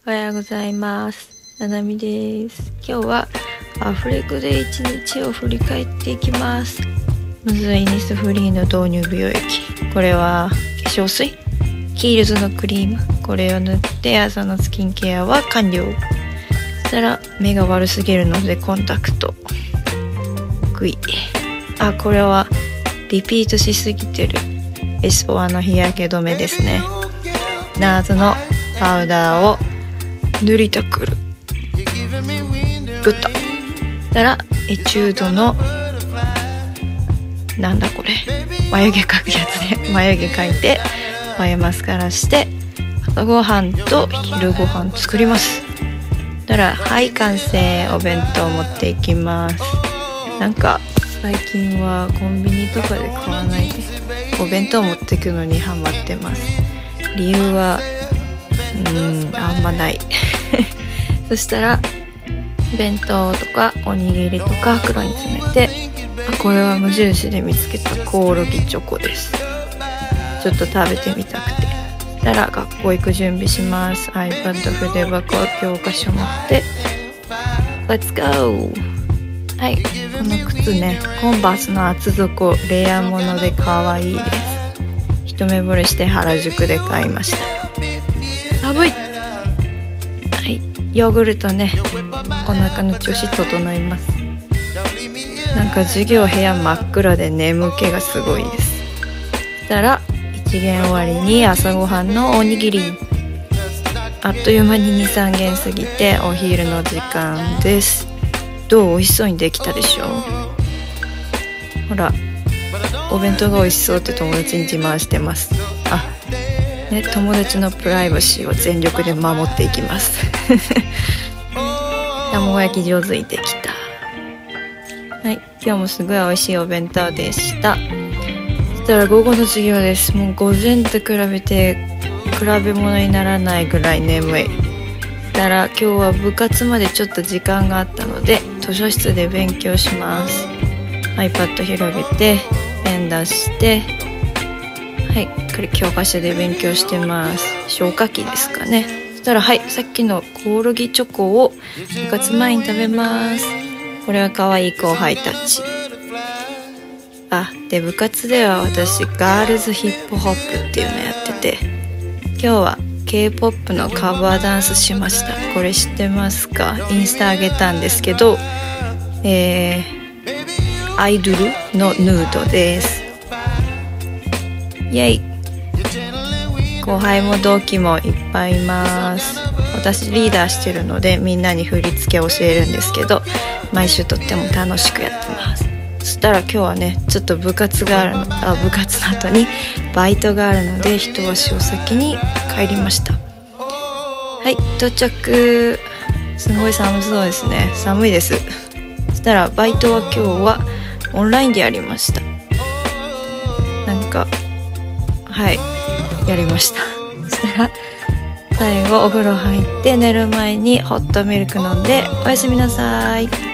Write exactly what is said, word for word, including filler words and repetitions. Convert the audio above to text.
おはようございます。ななみです。今日はアフレコで一日を振り返っていきます。まずイニスフリーの導入美容液。これは化粧水、キールズのクリーム。これを塗って朝のスキンケアは完了。そしたら目が悪すぎるのでコンタクト。グイ。あ、これはリピートしすぎてるエスポアの日焼け止めですね。ナーズのパウダーを塗りたくる。グッとしたらエチュードのなんだこれ眉毛描くやつで眉毛描いて眉マスカラして朝ごはんと昼ごはん作ります。だからはい完成。お弁当持っていきます。なんか最近はコンビニとかで買わないでお弁当持ってくのにハマってます。理由はうーんあんまないそしたら弁当とかおにぎりとか袋に詰めて、あこれは無印で見つけたコオロギチョコです。ちょっと食べてみたくて。そしたら学校行く準備します。 iPad、 筆箱、教科書持って Let's go。 はい、この靴ねコンバースの厚底レアもので可愛いです。一目惚れして原宿で買いました。寒い。はい、ヨーグルトねお腹の調子整います。なんか授業部屋真っ暗で眠気がすごいです。そしたら一限終わりに朝ごはんのおにぎり。あっという間に にさんげん過ぎてお昼の時間です。どう美味しそうにできたでしょう。ほらお弁当が美味しそうって友達に自慢してます。あね、友達のプライバシーを全力で守っていきます卵焼き上手にできた。はい、今日もすごい美味しいお弁当でした。そしたら午後の授業です。もう午前と比べて比べ物にならないぐらい眠い。そしたら今日は部活までちょっと時間があったので図書室で勉強します。 iPad 広げてペン出してはい、これ教科書で勉強してます。消化器ですかね。そしたらはいさっきのコオロギチョコを部活前に食べます。これは可愛い後輩たち。あで部活では私ガールズヒップホップっていうのやってて、今日は K-ポップ のカバーダンスしました。これ知ってますか？インスタあげたんですけど、えー、アイドルのヌードです。イェイ。後輩も同期もいっぱいいます。私リーダーしてるのでみんなに振り付け教えるんですけど、毎週とっても楽しくやってます。そしたら今日はねちょっと部活があるのあ部活の後にバイトがあるので一足お先に帰りました。はい到着。すごい寒そうですね。寒いです。そしたらバイトは今日はオンラインでやりました。なんかはいやりました。そしたら最後お風呂入って寝る前にホットミルク飲んでおやすみなさい。